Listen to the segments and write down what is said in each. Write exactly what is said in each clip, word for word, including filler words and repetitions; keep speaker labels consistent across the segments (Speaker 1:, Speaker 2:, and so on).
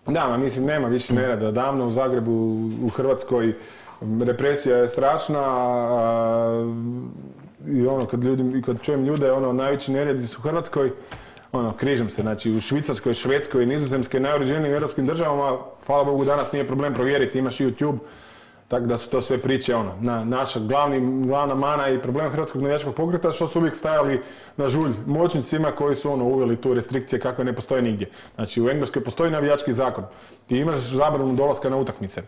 Speaker 1: Da, ma mislim, nema više nereda. Davno u Zagrebu, u Hrvatskoj, represija je strašna a, i ono, kad, ljudi, kad čujem ljude, ono, najveći neredi su u Hrvatskoj, ono, križam se, znači u Švicarskoj, Švedskoj, Nizozemskoj, najuređenijim europskim državama, hvala Bogu, danas nije problem provjeriti, imaš YouTube, tako da su to sve priče, ono, na, naša glavni, glavna mana i problem hrvatskog navijačkog pokreta, što su uvijek stajali na žulj moćnicima koji su, ono, uveli tu restrikcije kakve ne postoje nigdje. Znači, u Engleskoj postoji navijački zakon, ti imaš zabranu dolaska na utakmice,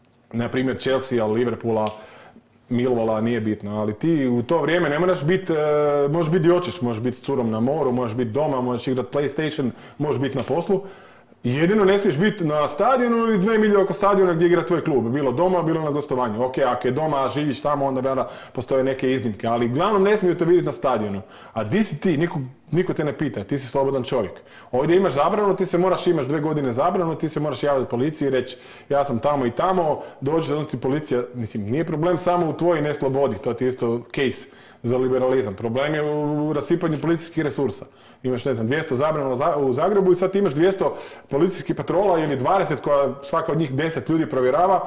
Speaker 1: na primjer Chelsea, Liverpoola, Millwalla, nije bitno, ali ti u to vrijeme ne moraš biti, e, možeš biti gdje hoćeš, možeš biti s curom na moru, možeš biti doma, možeš igrati PlayStation, možeš biti na poslu. Jedino ne smiješ biti na stadionu ili dve milje oko stadiona gdje igra tvoj klub, bilo doma, bilo na gostovanju. Ok, ako je doma, živiš tamo, onda postoje neke iznimke, ali uglavnom ne smiju te vidjeti na stadionu. A di si ti? Niko, niko te ne pita, ti si slobodan čovjek. Ovdje imaš zabranu, ti se moraš, imaš dve godine zabranu, ti se moraš javiti policiji i reći ja sam tamo i tamo, dođe da ti policija, mislim, nije problem samo u tvojoj neslobodi, to ti je isto case za liberalizam. Problem je u rasipanju policijskih resursa. Imaš, ne znam, dvjesto zabrana u Zagrebu i sad imaš dvjesto policijskih patrola ili dvadeset koja svaka od njih deset ljudi provjerava.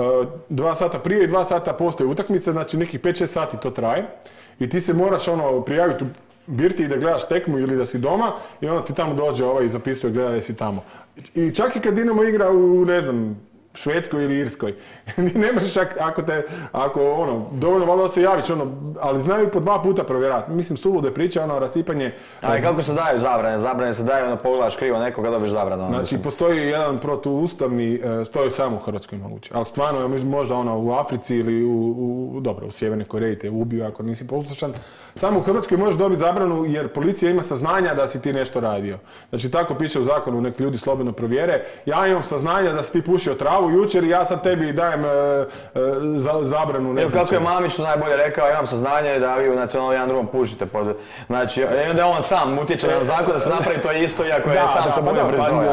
Speaker 1: Dva sata prije i dva sata postoje utakmice, znači nekih pet šest sati to traje. I ti se moraš ono prijaviti u birti da gledaš tekmu ili da si doma i onda ti tamo dođe ovaj i zapisuje gleda da si tamo. I čak i kad Dinamo igra u, ne znam, Švedskoj ili Irskoj. Ne možeš ako te, ako ono, dovoljno valjda se javiš, ono, ali znaju po dva puta provjerati. Mislim, sulude priče, ono, rasipanje.
Speaker 2: Ali kako se daju zabrane? Zabrane se daju, ono, pogledaš krivo nekoga, dobiš zabranu.
Speaker 1: Znači, mislim. Postoji jedan protuustavni, to je samo u Hrvatskoj moguće, ali stvarno, možda ono, u Africi ili u, u dobro, u Sjevernoj Koreji te ubiju ako nisi poslušan. Samo u Hrvatskoj možeš dobiti zabranu jer policija ima saznanja da si ti nešto radio. Znači, tako piše u zakonu, nek ljudi slobodno provjere. Ja imam saznanja da si ti pušio travu jučer i ja sad tebi dajem e, e, za, zabranu. Ne
Speaker 2: Evo kako je Mamić najbolje rekao, imam saznanje da vi u nacionalnom jedan drugom pušite pod... Znači, da on sam utječe na zakon da se napravi to isto, iako je da, sam da, se boje pred to.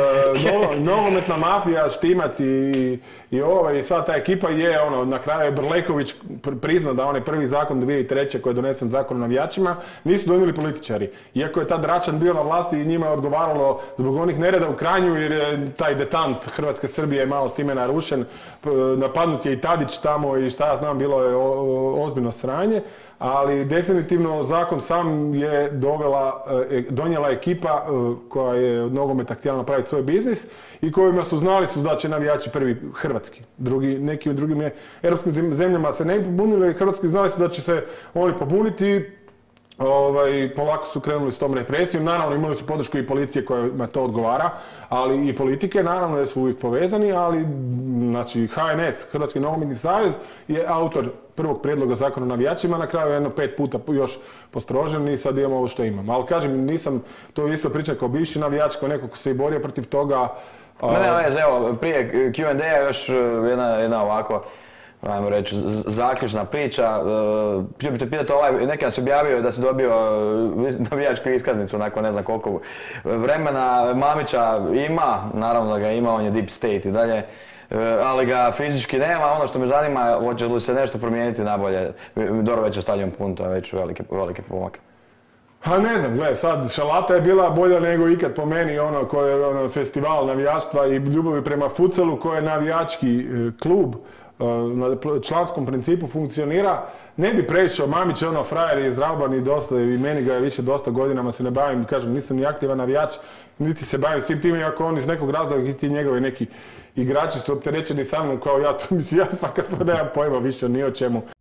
Speaker 1: Nogometna mafija, Štimac i, i ova i sva ta ekipa je, ono, na kraju je Brleković priznao da onaj prvi zakon dvije tisuće treće koji je donesen zakon o navijačima, nisu donijeli političari. Iako je tad Račan bio na vlasti i njima je odgovaralo zbog onih nereda u Kranju jer je taj detant Hrvatske Srbije je malo s time narušen. Napadnut je i Tadić tamo i šta ja znam, bilo je ozbiljno sranje. Ali definitivno zakon sam je dovela, donijela ekipa koja je od nogometa htjela napraviti svoj biznis i kojima su znali su da će navijači prvi hrvatski. Drugi, neki u drugim europskim zemljama se ne pobunili, hrvatski znali su da će se oni pobuniti. Ovaj, polako su krenuli s tom represijom, naravno imali su podršku i policije kojima to odgovara, ali i politike, naravno da su uvijek povezani, ali znači H N S, Hrvatski nogometni savez, je autor prvog prijedloga zakona o navijačima, na kraju jedno pet puta još postrožen i sad imamo ovo što imamo. Ali kažem, nisam to isto pričao kao bivši navijač, kao neko ko se i borio protiv toga.
Speaker 2: Ne, ne, veze, evo, prije Q and A još jedna, jedna ovako, ajmo reći, zaključna priča. Htio bih te pitati, ovaj, neki nas objavio da si dobio navijačku iskaznicu nakon ne znam koliko vremena. Mamića ima, naravno da ga ima, on je deep state i dalje, ali ga fizički nema. Ono što me zanima, hoće li se nešto promijeniti nabolje? Dobro, već je stadion pun, to je već veliki, veliki pomak.
Speaker 1: Ha ne znam, gledaj, sad šalata je bila bolja nego ikad po meni, ono koji je ono, festival navijaštva i ljubavi prema futsalu koji je navijački e, klub. Na članskom principu funkcionira. Ne bi prešao, Mamić je ono frajer je izrauban i dosta, i meni ga je više dosta godinama se ne bavim, kažem, nisam ni aktivan navijač, niti se bavim svim tim, iako on iz nekog razloga i ti njegovi neki igrači su opterećeni sa mnom kao ja, to mislim, ja fakat nemam pojma više ni o čemu.